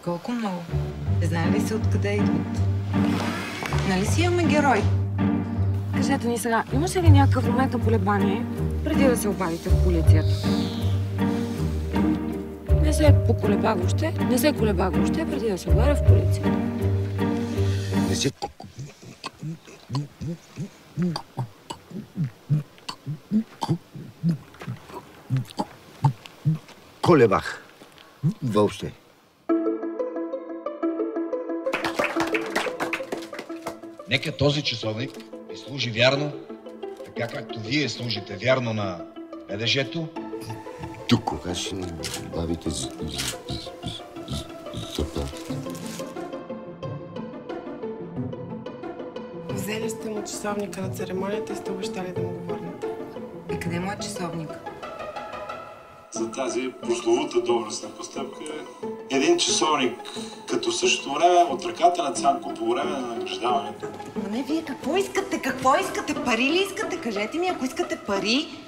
Колко много? Не знае ли се откъде идват? Нали си имаме герой? Кажете ни сега, имаше ли някакъв момент на колебание, преди да се обадите в полицията? Не се колеба въобще, преди да се обадя в полицията. Не се... колебах. Въобще. Нека този часовник ви служи вярно, така както вие служите вярно на БДЖ-то. Тук кога ще ни бавите за Взели сте му часовника на церемонията и сте обещали да му го върнете. И къде му е часовник? За тази прословута доблестна постъпка един часовник, като в същото време от ръката на Цанко по време на награждаването. Ама не, вие какво искате? Какво искате? Пари ли искате? Кажете ми, ако искате пари,